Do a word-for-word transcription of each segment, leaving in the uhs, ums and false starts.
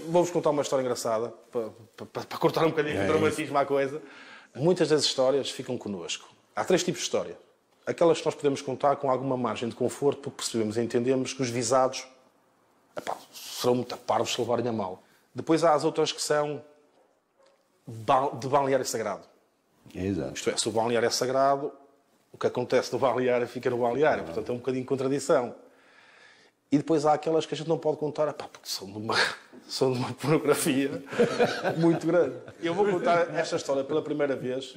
vou-vos contar uma história engraçada, para, para, para cortar um bocadinho o dramatismo à coisa. Muitas das histórias ficam connosco. Há três tipos de história. Aquelas que nós podemos contar com alguma margem de conforto, porque percebemos e entendemos que os visados epá, serão muito parvos se levarem a mal. Depois há as outras que são de balneário sagrado. Exato. Isto é, se o balneário é sagrado, o que acontece no balneário fica no balneário. Portanto, é um bocadinho de contradição. E depois há aquelas que a gente não pode contar, epá, porque são de uma, são de uma pornografia muito grande. Eu vou contar esta história pela primeira vez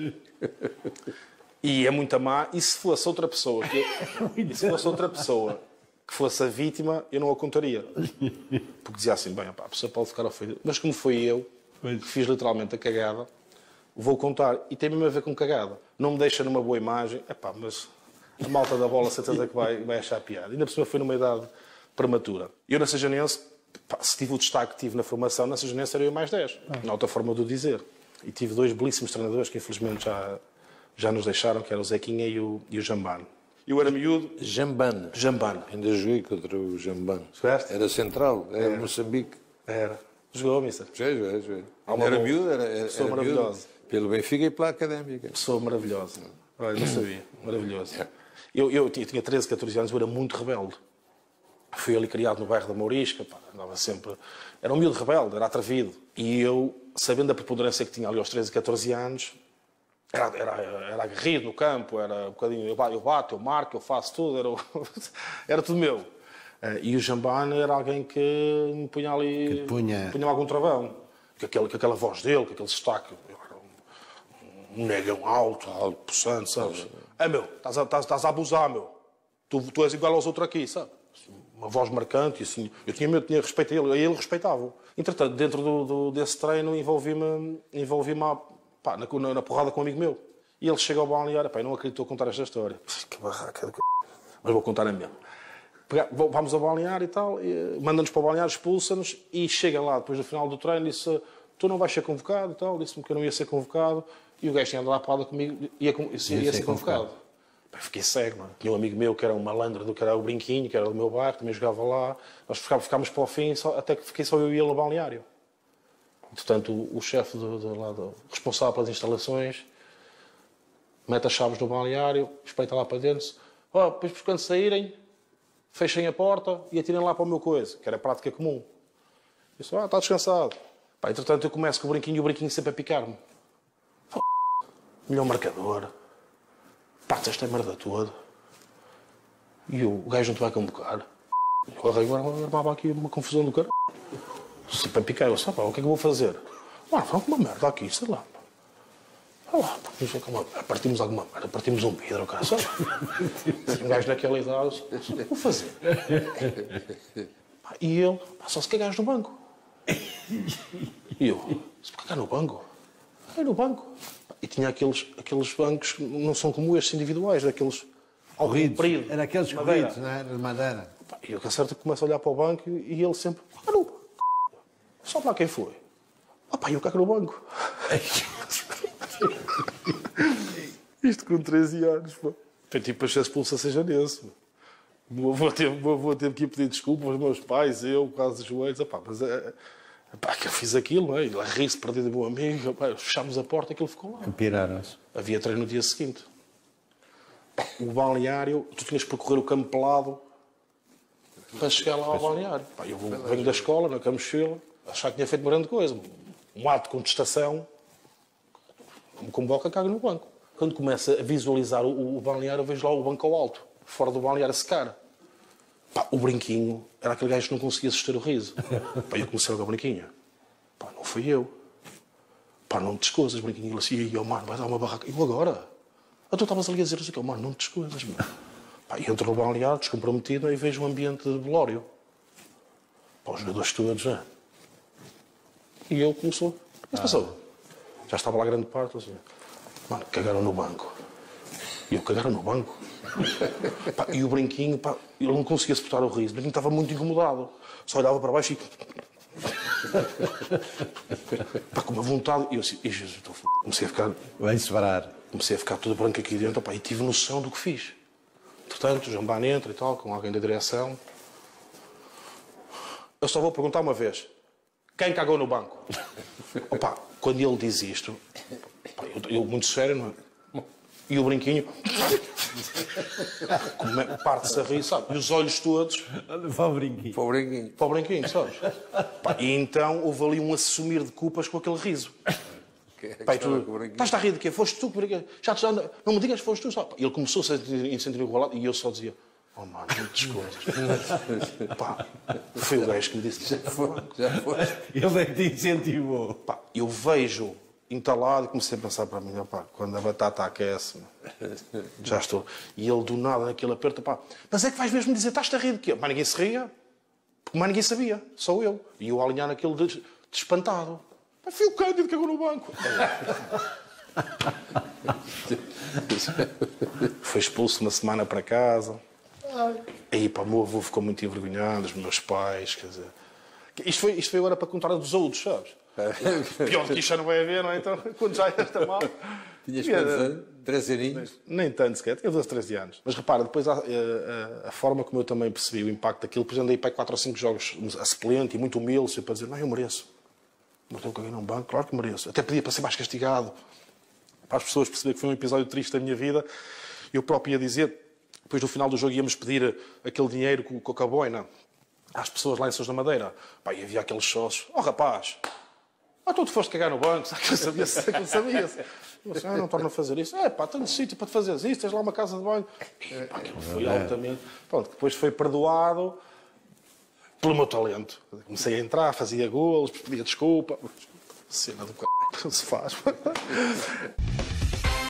e é muito má. E se fosse outra pessoa, que, e se fosse outra pessoa que fosse a vítima, eu não a contaria. Porque dizia assim, bem, epá, a pessoa pode ficar ofendida. Mas como foi eu, que fiz literalmente a cagada, vou contar. E tem mesmo a ver com cagada. Não me deixa numa boa imagem, epá, mas a malta da bola, certeza que vai, vai achar piada. Ainda por cima foi numa idade prematura. Eu na Sejanense, pá, se tive o destaque que tive na formação, na Sejanense era eu mais dez. Ah. Na outra forma de o dizer. E tive dois belíssimos treinadores que infelizmente já, já nos deixaram, que eram o Zequinha e o, e o Jambano. Eu era miúdo... Jambano. Jambano. Ainda joguei contra o Jambano. Jogaste? Era central, era, era. Moçambique. Era. Jogou, mister? Já, já, já. Era miúdo, era, era, Pessoa era maravilhosa. Miúdo, pelo Benfica e pela Académica. Pessoa maravilhosa. Olha, não sabia. Maravilhoso. Eu, eu tinha treze, catorze anos, eu era muito rebelde. Fui ali criado no bairro da Mourisca, pá, andava sempre... Era um miúdo rebelde, era atrevido. E eu, sabendo a preponderância que tinha ali aos treze, catorze anos, era, era, era aguerrido no campo, era um bocadinho... Eu bato, eu marco, eu faço tudo, era, era tudo meu. E o Jambano era alguém que me punha ali... Que punha... punha algum travão. Com aquela, com aquela voz dele, com aquele sotaque. Eu era um, um negão alto, alto, possante, sabes? É, meu, estás a, estás, estás a abusar, meu. Tu, tu és igual aos outros aqui, sabe? Uma voz marcante, assim. Eu tinha medo, tinha respeito a ele, e ele respeitava-o. Entretanto, dentro do, do, desse treino, envolvi-me envolvi na, na, na porrada com um amigo meu. E ele chega ao balneário, pá, não acreditou a contar esta história. Que barraca de c... Mas vou contar a minha. Vamos ao balneário e tal, manda-nos para o balneário, expulsa-nos, e chega lá, depois do final do treino, disse, tu não vais ser convocado e tal, disse-me que eu não ia ser convocado, e o gajo tinha andado à porrada comigo, ia, ia, ia ser, ser convocado. convocado. Fiquei cego, mano. Tinha um amigo meu que era um malandro do que era o Brinquinho, que era do meu bairro, também jogava lá. Nós ficámos para o fim, só, até que fiquei só eu e ele no balneário. E, portanto, o, o chefe do, do, lá, do, responsável pelas instalações mete as chaves no balneário, espreita lá para dentro. Oh, depois, quando saírem, fechem a porta e atirem lá para o meu coisa, que era prática comum. Eu disse, ah, está descansado. Pá, entretanto, eu começo com o Brinquinho e o Brinquinho sempre a picar-me. Melhor marcador. Pá, esta merda toda. E o gajo não te vai convocar. Eu armava aqui uma confusão do cara. Sempre a picar. Eu disse, pá, o que é que eu vou fazer? Mano, foi uma merda aqui, sei lá. Olha lá, partimos alguma merda, partimos um vidro, cara, sabe? Um gajo naquela idade, o que vou fazer? E ele, pá, só se cagares no banco. E eu, se cagar no banco? É no banco. E tinha aqueles, aqueles bancos que não são como estes individuais, daqueles ao comprido. Era aqueles corridos, não é? De madeira. E eu, que acerto, começo a olhar para o banco e ele sempre, ah, no banco. Só para quem foi? Ah, pá, eu cago no banco. Isto com treze anos, pá. Foi tipo a ser expulso a Sejanense. O meu avô teve, meu avô teve que ir pedir desculpa aos meus pais, eu, quase os joelhos. Ah, pá, mas é, pá, que eu fiz aquilo, não é? Ele ri-se perdido do meu amigo. Pá, fechámos a porta e aquilo ficou lá. Piraram-se. Havia treino no dia seguinte. O balneário, tu tinhas que percorrer o campo pelado para chegar lá ao balneário. Pá, eu venho da escola, na camochila, achar que tinha feito uma grande coisa. Um ato de contestação. Me convoca, cago no banco. Quando começa a visualizar o, o balneário, eu vejo lá o banco ao alto, fora do balneário a secar. Pá, o Brinquinho era aquele gajo que não conseguia suster o riso. Pá, eu comecei logo a Brinquinho. Pá, não fui eu. Pá, não te descoisas, Brinquinho. Ele assim, e eu, mano, vai dar uma barraca. Eu agora? Ah, tu estavas ali a dizer assim, mano, não te descoisas, mano. Pá, entro no balneário, descomprometido, e vejo um ambiente de velório. Pá, os jogadores todos, já. E eu começou. O que se passou? Já estava lá grande parte, assim. Mano, cagaram no banco. E eu, cagaram no banco? Pá, e o Brinquinho, pá, ele não conseguia suportar o riso. O Brinquinho estava muito incomodado. Só olhava para baixo e... Pá, com uma vontade... E eu assim, e Jesus, estou f... Comecei a ficar... Vai separar. Comecei a ficar tudo branco aqui dentro, pá, e tive noção do que fiz. Portanto, o Jambano entra e tal, com alguém da direção. Eu só vou perguntar uma vez. Quem cagou no banco? Opa, quando ele diz isto, eu, eu muito sério, não é? E o brinquinho parte-se a rir, sabe? E os olhos todos Para o brinquinho. Para o brinquinho. para o brinquinho, sabes? Pá, e então houve ali um assumir de culpas com aquele riso. Pai, tu estás a rir de quê? Foste tu que... Já te... Não me digas que foste tu, sabe? E ele começou-se a sentir enrolado e eu só dizia: oh, mano, muitas coisas. Pá, foi o gajo que me disse: Já foi, já foi. Ele é que te incentivou. pá, eu vejo entalado e comecei a pensar para mim: pá, quando a batata aquece, já estou. E ele do nada, naquele aperto: pá, mas é que vais mesmo dizer, estás-te a rir de quê? Mas ninguém se ria, porque mais ninguém sabia, só eu. E eu a alinhar naquele de, de espantado. Pá, foi o Cândido que cagou no banco. Foi expulso uma semana para casa. Aí, pá, o meu avô ficou muito envergonhado, os meus pais, quer dizer... Isto foi, isto foi agora para contar a dos outros, sabes? Pior do que isto já não vai haver, não é? Então, quando já está mal... Tinhas quantos anos? Três aninhos? Nem tanto sequer, tinha doze, treze anos. Mas repara, depois a, a, a forma como eu também percebi o impacto daquilo, depois andei para quatro ou cinco jogos a suplente e muito humilde, para dizer: não, eu mereço. Mas eu caguei num banco, claro que mereço. Até pedia para ser mais castigado. Para as pessoas perceberem que foi um episódio triste da minha vida, eu próprio ia dizer, depois no final do jogo íamos pedir aquele dinheiro com, com a boina às pessoas lá em Sons da Madeira. Pá, e havia aqueles sócios: oh rapaz, ah, tu te foste cagar no banco, sabe que eu sabia, que eu sabia. Eu disse: ah, não torna a fazer isso. É pá, tenho sítio para te fazer isso, tens lá uma casa de banho. E pá, aquilo foi altamente. Pronto, depois foi perdoado pelo meu talento. Comecei a entrar, fazia golos, pedia desculpa. Cena do c... não se faz.